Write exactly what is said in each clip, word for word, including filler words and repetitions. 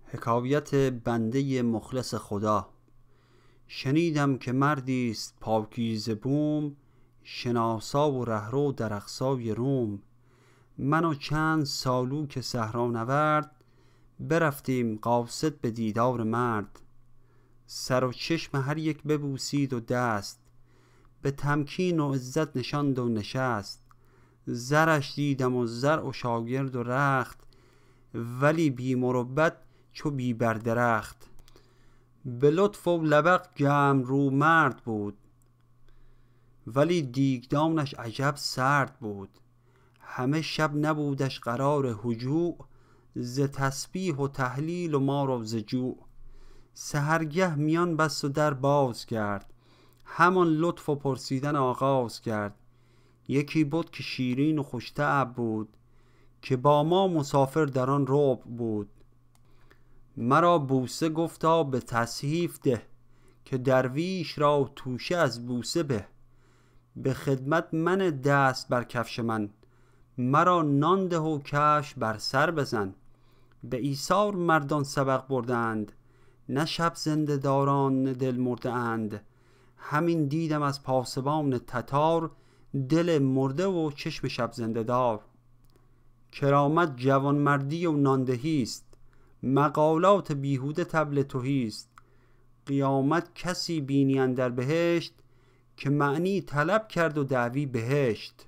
حکایت بنده مخلص خدا. شنیدم که مردی است پاکیزه بوم، شناسا و رهرو در اقصای روم. من و چند سالوک صحرانورد، برفتیم قاصد به دیدار مرد. سر و چشم هر یک ببوسید و دست، به تمکین و عزت نشاند و نشست. زرش دیدم و زرع و شاگرد و رخت، ولی بی مروت چو بی بر درخت. به لطف و لبق گرم رو مرد بود، ولی دیگدانش عجب سرد بود. همه شب نبودش قرار هجوع، ز تسبیح و تهلیل و مار و ز جوع. سحرگه میان بست و در باز کرد، همان لطف و پرسیدن آغاز کرد. یکی بود که شیرین و خوش طبع بود، که با ما مسافر در آن ربع بود. مرا بوسه گفتا به تصحیف ده، که درویش را توشه از بوسه به. به خدمت من دست بر کفش من، مرا نان ده و کفش بر سر بزن. به ایثار مردان سبق بردند، نه شب زنده داران دل مرده اند. همین دیدم از پاسبان تتار، دل مرده و چشم شب زنده دار. کرامت جوانمردی و ناندهی است، مقالات بیهوده طبل تهی است. قیامت کسی بینی اندر بهشت، که معنی طلب کرد و دعوی بهشت.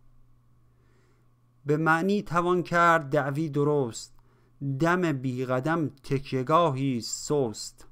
به معنی توان کرد دعوی درست، دم بی قدم تکیهگاهی سست.